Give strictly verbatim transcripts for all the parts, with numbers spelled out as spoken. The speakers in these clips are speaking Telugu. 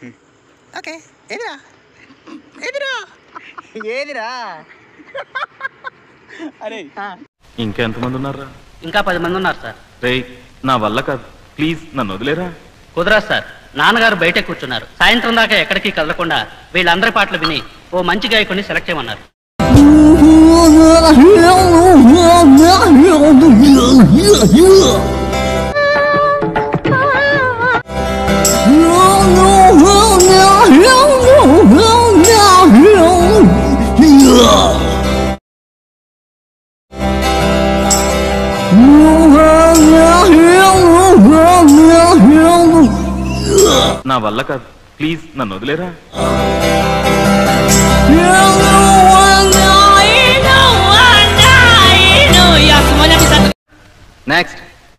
ఓకే ఏదిరా ఏదిరా ఏదిరా అరే ఇంకెంతమంది ఉన్నారా? ఇంకా పది మంది ఉన్నారు సార్. రే నా వల్ల కాదు, ప్లీజ్ నన్ను వదిలేరా. కుదరదు సార్, నాన్నగారు బయటే కూర్చున్నారు. సాయంత్రం దాకా ఎక్కడికి కదలకుండా వీళ్ళందరి పాటలు విని ఓ మంచి గాయకుడిని సెలెక్ట్ చేయమన్నారు. నా వల్ల కాదు, ప్లీజ్ నన్ను వదిలేరా. నెక్స్ట్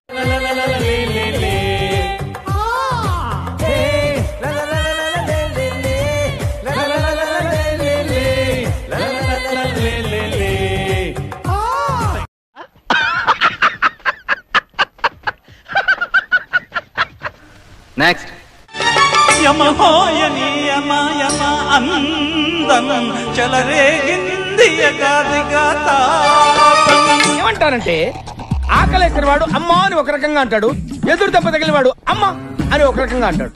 నెక్స్ట్ యమహోయని యమ యమ అందం చలరేగింది యగాదిగా తాపం. ఏమంటానంటే ఆకలేసిన వాడు అమ్మ అని ఒక రకంగా అంటాడు, ఎదురు దెబ్బ తగిలిన వాడు అమ్మ అని ఒక రకంగా అంటాడు.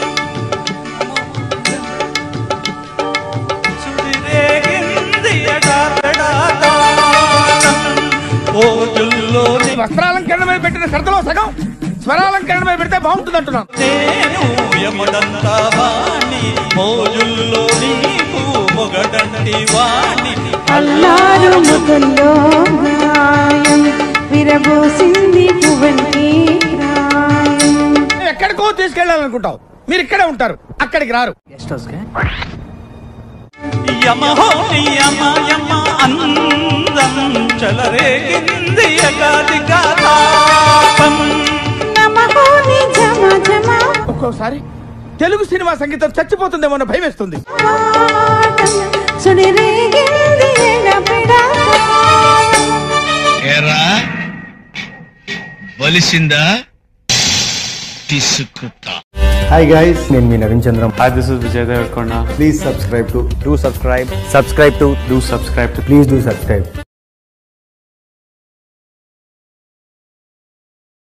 వస్త్రాలంకరణ మీద పెట్టిన శ్రద్ధలో సగం స్వరాలంకరణ మీద పెడితే బాగుంటుంది అంటున్నాను. నేను యమదంతా వాణి మోజుల్లో నీకు మొగడంటి వాణి అల్లారు ముఖంలో గాయం విరబోసింది పువ్వంటి ప్రాయం. ఎక్కడికో తీసుకెళ్లాలనుకుంటావు, మీరు ఇక్కడే ఉంటారు, అక్కడికి రారు. యమహోని యమ యమ అందం చలరేగింది యగాదిగా తాపం. ఒక్కోసారి తెలుగు సినిమా సంగీతం చచ్చిపోతుందేమో అన్న భయం వేస్తుంది. Hi guys, నేను మీ Naveen Chandram. Hi, this is Vijay Devarkonda. Please subscribe to do subscribe subscribe to Do subscribe to please do subscribe.